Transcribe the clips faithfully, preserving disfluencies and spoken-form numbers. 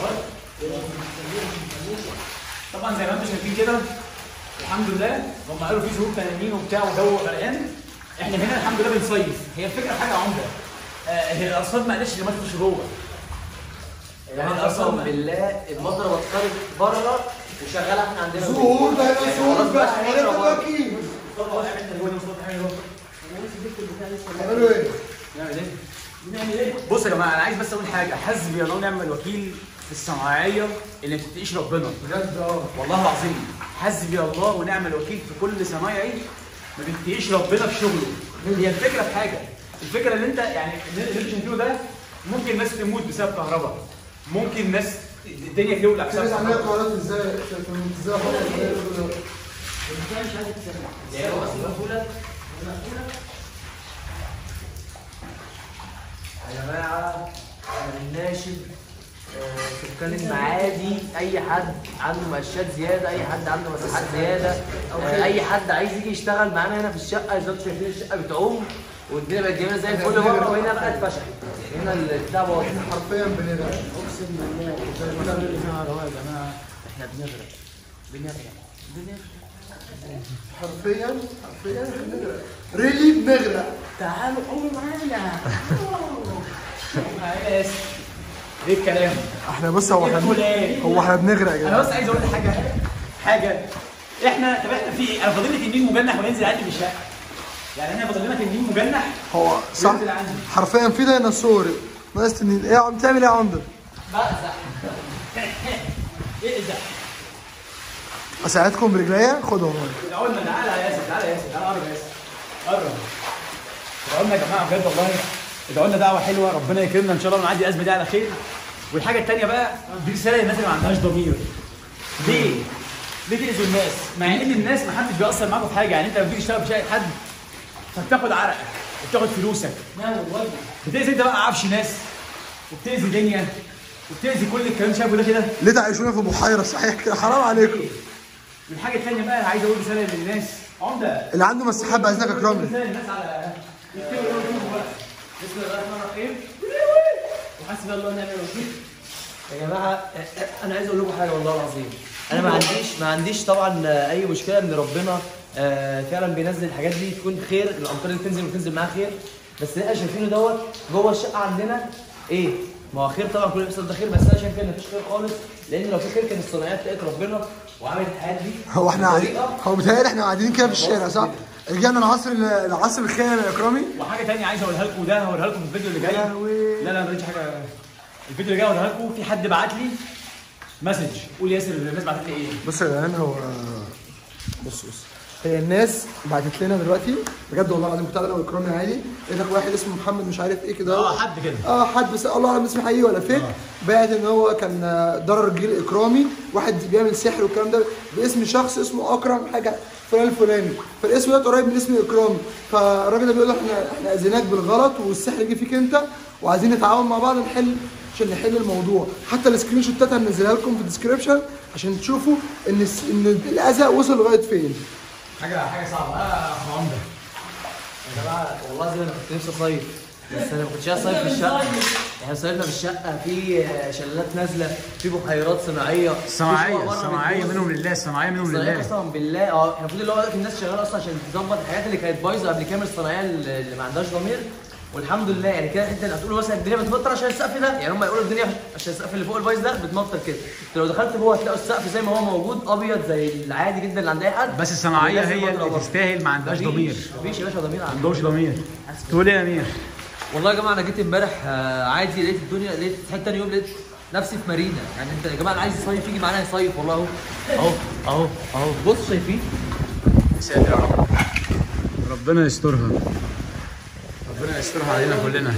طبعا زي ما انتم شايفين كده الحمد لله هم قالوا في ظروف تنانين وبتاع وجو غرقان. احنا هنا الحمد لله بنصيف. هي الفكره في حاجه عمده، آه هي الارصاد ما قالتش ما تخش جوه. يعني قسما بالله المطره بطلت بره وشغاله احنا عندنا زهور ده يا زهور بقى حضرتك اكيد. عملوا ايه؟ نعمل ايه؟ نعمل ايه؟ بص يا جماعه انا عايز بس اقول حاجه، حسبي الله ونعم الوكيل في الصناعيه اللي ما بتتقيش ربنا. بجد اه والله العظيم حسبي الله ونعم الوكيل في كل صنايعي ما بيتقيش ربنا في شغله. هي الفكره في حاجه، الفكره ان انت يعني اللي انت شايفينه ده ممكن ناس تموت بسبب كهرباء، ممكن ناس الدنيا تولع بسبب كهرباء. عملت قرارات ازاي؟ ازاي مش عايزه تسمع. يعني هو اصلا مقفوله مقفوله. يا جماعه الناشد سكان المعادي، اي حد عنده مقشات زياده، اي حد عنده مساحات زياده، اي حد عايز يجي يشتغل معانا هنا في الشقه. زي ما انتم شايفين الشقه بتعوم والدنيا بقت جميله زي الفل بره، وهنا بقى اتفشخ. هنا البتاع باظ حرفيا بنغرق اقسم بالله. يا جماعه احنا بنغرق بنغرق بنغرق حرفيا حرفيا بنغرق ريلي بنغرق. تعالوا قوموا معانا. معلش ايه الكلام؟ احنا بص هو احنا هو احنا بنغرق يا جماعه. انا بس عايز اقول حاجه حاجه احنا طب احنا في ايه؟ انا فاضل لي تنين مجنح وننزل عندي في الشقه. يعني احنا فاضل لنا تنين مجنح هو صح حرفيا في ديناصور ناقص تنين. ايه يا عم بتعمل ايه يا عمده؟ بقزح. اقزح. اساعدكم برجليا خدهم. ادعوا لنا. تعالى يا ياسر تعالى يا ياسر تعالى قرب يا ياسر قرب. ادعوا لنا يا جماعه بجد والله، ادعوا لنا دعوه حلوه ربنا يكرمنا ان شاء الله ونعدي الازمه دي على خير. والحاجه الثانيه بقى دي رساله للناس اللي ما عندهاش ضمير. ليه؟ ليه تاذوا الناس؟ مع ان الناس ما حدش بيأثر معاكم في حاجه. يعني انت لما بتيجي تشتغل في شقه حد فبتاخد عرقك وبتاخد فلوسك. لا والله بتاذي انت بقى عفش ناس وبتاذي دنيا وبتاذي كل الكلام اللي شايفه ده كده. ليه تعيشونا في بحيره صحيح كده؟ حرام عليكم. والحاجه الثانيه بقى عايز اقول رساله للناس عمده اللي عنده مساحات باذنك يا كرامي. رساله للناس على يكتبوا يقولوا بقى بسم الله الرحمن الرحيم وحسبي الله ونعم الوكيل. يا جماعه انا عايز اقول لكم حاجه والله العظيم. انا ما عنديش ما عنديش طبعا اي مشكله ان ربنا فعلا بينزل الحاجات دي تكون خير، الامطار اللي تنزل وتنزل معاها خير. بس اللي احنا شايفينه دوت جوه الشقه عندنا ايه؟ ما هو خير طبعا، كل اللي بيحصل ده خير، بس انا شايف ان مفيش خير خالص. لان لو في خير كان الصناعيات لقيت ربنا وعملت الحاجات دي. هو احنا قاعدين هو بيتهيألي احنا قاعدين كده في الشارع صح؟ رجعنا العصر العصر الخيانه يا اكرامي. وحاجه ثانيه عايز اقولها لكم، ده هوريها لكم في الفيديو اللي جاي. لا لا ما قلتش حاجه. الفيديو اللي جاي هوريها لكم. في حد بعت لي مسج. قول ياسر الناس بعتت لي ايه؟ بص يا جدعان هو بص بص هي الناس بعتت لنا دلوقتي بجد والله العظيم. كنت انا واكرامي عادي لقيت واحد اسمه محمد مش عارف ايه كده. اه حد كده اه حد بس الله اعلم اسمه حقيقي ولا فيك. باعت ان هو كان ضرر جيل اكرامي، واحد بيعمل سحر والكلام ده باسم شخص اسمه اكرم حاجه فلان الفلاني، فالاسم ده قريب من اسم اكرامي. فالراجل ده بيقول له احنا احنا اذيناك بالغلط والسحر جه فيك انت، وعايزين نتعاون مع بعض نحل عشان نحل الموضوع. حتى السكرين شوتات هننزلها لكم في الديسكربشن عشان تشوفوا ان ان الاذى وصل لغايه فين. حاجه حاجه صعبه. اه عمده يا جماعه والله زي ما كنت نفسي اصيف، بس انا ما كنتش عايز اصيف في الشقه. احنا صيفنا في الشقه في شلالات نازله، في بحيرات صناعيه صناعيه صناعيه منهم لله، صناعيه منهم لله قسما بالله. اه احنا المفروض اللي هو دلوقتي الناس شغاله اصلا عشان تظبط الحاجات اللي كانت بايظه قبل كده من الصناعيه اللي ما عندهاش ضمير. والحمد لله يعني كده انت هتقولوا مثلا الدنيا بتمطر عشان السقف ده، يعني هم يقولوا الدنيا عشان السقف اللي فوق البايظ ده بتمطر كده. انت لو دخلت جوه هتلاقوا السقف زي ما هو موجود ابيض زي العادي جدا اللي عند اي حد. بس الصناعيه هي اللي تستاهل، ما عندهاش ضمير. مفيش يا باشا ضمير، ما عندهمش ضمير. تقول ايه يا امير؟ والله يا جماعه انا جيت امبارح عادي لقيت الدنيا، لقيت صحيت تاني يوم لقيت نفسي في مارينا. يعني انت يا جماعه اللي عايز يصيف يجي معانا يصيف والله. اهو اهو اهو اهو بص شايفين؟ يا ساتر يا رب، ربنا يسترها، ربنا يسترها علينا كلنا.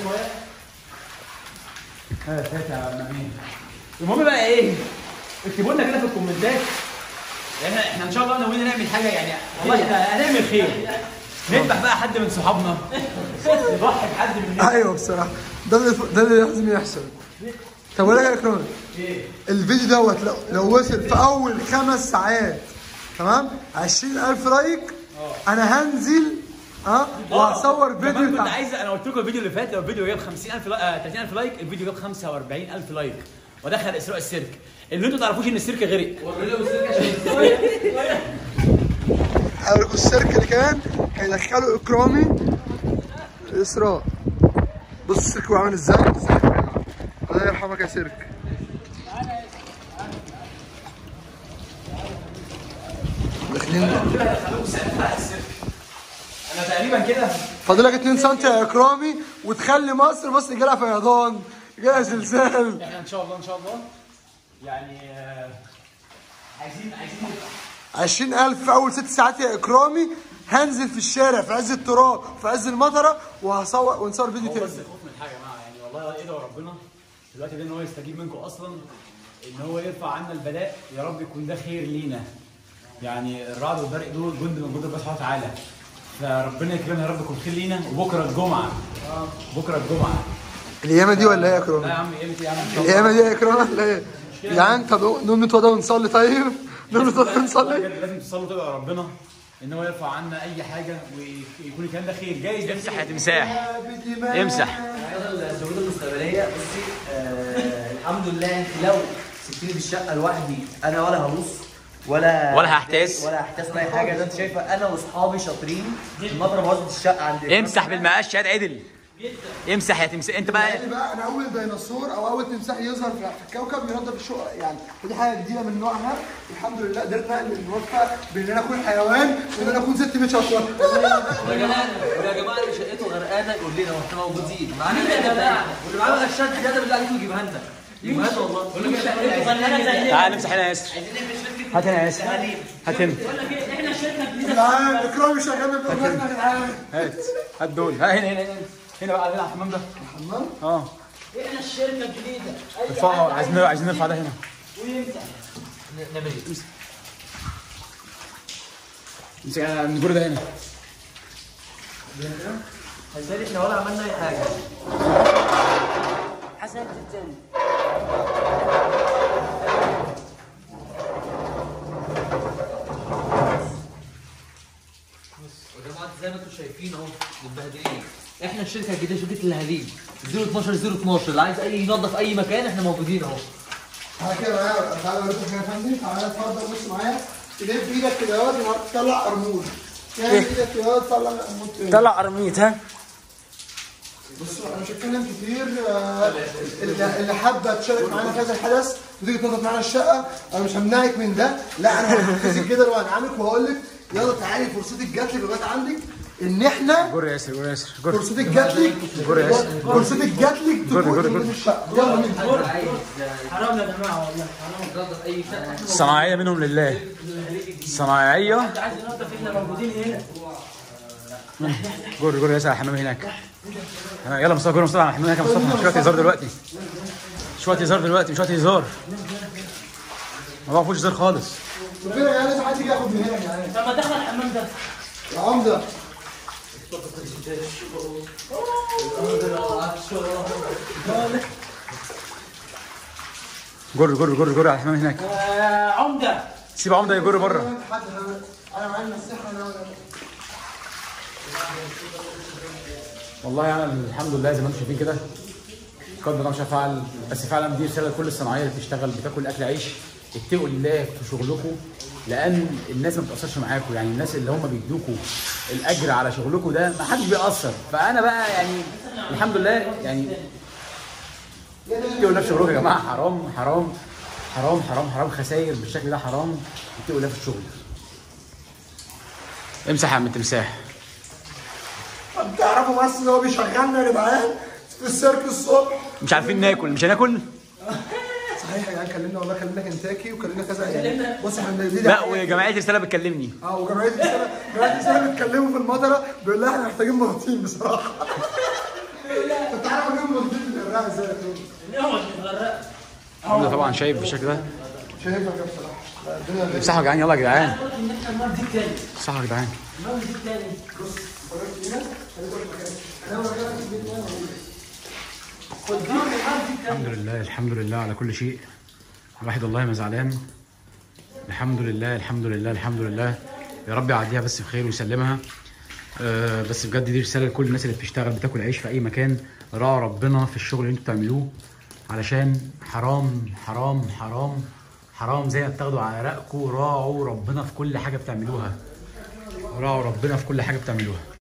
ها فات يا عم امين. المهم بقى ايه؟ اكتبوا لنا كده في الكومنتات. احنا احنا ان شاء الله ناويين نعمل حاجه، يعني والله احنا هنعمل خير. نذبح بقى حد من صحابنا، نضحي بحد من الناس. ايوه بصراحه ده اللي ده اللي لازم يحصل. طب اقول لك يا اكرامي ايه؟ الفيديو دوت لو, لو وصل في اول خمس ساعات تمام عشرين ألف لايك انا هنزل اه وهصور فيديو. كمان كنت عايز، انا قلت لكم الفيديو اللي فات لو الفيديو جاب خمسين ألف لايك، ثلاثين ألف لايك، الفيديو جاب خمسة وأربعين ألف لايك. وادخل اسراء السيرك. اللي انتوا ما تعرفوش ان السيرك غرق. ورينا بالسيرك عشان هوريكم السيرك اللي كمان هيدخلوا اكرامي اسراء. بص السيرك هو عامل ازاي. الله يرحمك يا سيرك. داخلين انا تقريبا كده فاضلك اتنين سم يا اكرامي وتخلي مصر بص يجيلها فيضان يجيلها زلزال. احنا ان شاء الله ان شاء الله يعني آه، عايزين عايزين عشرين ألف في أول ست ساعات يا إكرامي. هنزل في الشارع في عز التراب في عز المطرة وهصور ونصور فيديو هو تاني. بس الخوف من حاجه يا جماعه يعني والله ادعوا ربنا في الوقت ده ان هو يستجيب منكم اصلا، ان هو يرفع عنا البلاء يا رب يكون ده خير لينا. يعني الرعد والبرق دول جند من جند الله سبحانه وتعالى، فربنا يكرمنا يا رب يكون خير لينا. وبكره الجمعه بكره الجمعه القيامة دي ولا إيه يا لا إكرامي؟ يا عم قيمه ايه يا عم ان شاء الله. القيامة دي يا إكرامي ولا إيه؟ يا جدعان طب نقوم نتوضى ونصلي طيب؟ نقوم نتوضى ونصلي؟ بجد لازم تصلوا تدعوا ربنا ان هو يرفع عنا اي حاجه ويكون الكلام ده خير. جايز امسح يا تمساح امسح. الزوجات المستقبليه بصي آه الحمد لله انت لو سبتني في الشقه لوحدي انا ولا هبص ولا ولا هحتاس. ولا هحتاس ولا اي حاجه. ده انت شايفه انا واصحابي شاطرين المطره بوظت الشقه عندي. امسح بالمقاس شهاد عدل. امسح يا تمساح انت بقى. يعني بقى انا اول ديناصور او اول تمساح يظهر في الكوكب ينظف الشقق يعني، ودي حاجه جديده من نوعها. الحمد لله قدرنا نوفق بين ان انا اكون حيوان وان انا اكون ست بيت شطوره. يا جماعه يا جماعه اللي شقته غرقانه يقول لنا واحنا موجودين معانا يا جماعه. واللي معاه غشاش زياده بالله عليكم يجيبها لنا يجيبها لنا والله. بقول لك تعال نمسح هنا يا ياسر. هات هنا يا ياسر. هات هنا. احنا شركه جديده. جدعان اكرامي شغال ببلغنا يا جدعان. هات هات دول. ها هنا هنا هنا هنا بقى هنا على الحمام ده. الحمام؟ اه احنا الشركه الجديده. ارفعه. عايزين عايزين نرفع ده هنا. ويمسح. نعمل ايه؟ امسك الجور ده هنا. ازاي احنا ولا عملنا اي حاجه. حسن التاني. يا جماعه زي ما انتم شايفين اهو متبهدلين. احنا الشركه الجديده شركه الهليل صفر اتناشر صفر اتناشر اللي عايز اي ينظف اي مكان احنا موجودين اهو. تعالى كده معايا تعالى اوريكم حاجه يا فندم. تعالى اتفضل بص معايا. تلف بايدك كده اهوت وتطلع قرموط. تعمل ايدك كده اهوت تطلع قرموط تاني. طلع قرميط. ها بصوا انا مش هتكلم كتير. آه، اللي اللي حابه تشارك معانا في هذا الحدث وتيجي تنظف معانا الشقه انا مش همنعك من ده. لا انا هحفزك جدا وهدعمك وهقول لك يلا تعالي فرصتك جات لك لغايه عندك ان احنا جور يا ياسر. جور يا ياسر. جور. فرصتك جات لك فرصتك جات لك تكون في الشقه. يلا بينا. حرام يا جماعه والله حرام. ننظف اي شقه. الصناعيه منهم لله. الصناعيه. انت عايز ننظف احنا موجودين هنا. جور جور يا ياسر على الحمام هناك. ها، يلا مصطفى. جور مصطفى على الحمام هناك يا مصطفى. مش وقت هزار دلوقتي. مش وقت هزار دلوقتي. مش وقت هزار. ما فيهوش هزار خالص. ربنا يا لازم حد يجي ياخد من هنا يا جدعان. طب ما دخل الحمام ده. يا عمده جور جور جور جور على الحمام هناك. آه عمده. سيب عمده يجر بره. انا معايا المساحه انا ولا والله يعني الحمد لله زي ما انتم شايفين كده قد ما مش فعل. بس فعلا دي رساله لكل الصناعيه اللي بتشتغل بتاكل اكل عيش. اتقوا الله في شغلكم لان الناس ما بتاثرش معاكم. يعني الناس اللي هم بيدوكوا الاجر على شغلكم ده ما حدش بيأثر. فانا بقى يعني الحمد لله يعني اتقوا الله في شغلكم يا جماعه. حرام حرام حرام حرام حرام خساير بالشكل ده حرام. اتقوا الله في الشغل. امسح يا عم التمساح. طب تعرفوا بس ان هو بيشغلنا يا جدعان في السيرك الصبح. مش عارفين ناكل. مش هناكل. صحيح يا جدعان كلمنا والله كلمنا كنتاكي وكلمنا كذا يعني. بص احنا دي لا وجمعيه رساله بتكلمني. اه وجمعيه رساله جمعيه رساله بيتكلموا في المطره بيقول لها احنا محتاجين بلاطين بصراحه. انت عارف اجيب بلاطين في الغردقه ازاي يا كريم؟ القهوه متغرقه. انا طبعا شايف بالشكل ده. شايفها كده بصراحه. لا، الدنيا غير. امسحوا يا جدعان. يلا يا جدعان. ان احنا المرض تاني. امسحوا يا جدعان. المرض تاني. الحمد لله الحمد لله على كل شيء. الواحد والله ما زعلان. الحمد لله الحمد لله الحمد لله. يا رب يعديها بس بخير ويسلمها. أه بس بجد دي رساله لكل الناس اللي بتشتغل بتاكل عيش في اي مكان. راعوا ربنا في الشغل اللي انتوا بتعملوه. علشان حرام حرام حرام حرام زي ما بتاخدوا على رقكم. راعوا ربنا في كل حاجه بتعملوها، راعوا ربنا في كل حاجه بتعملوها.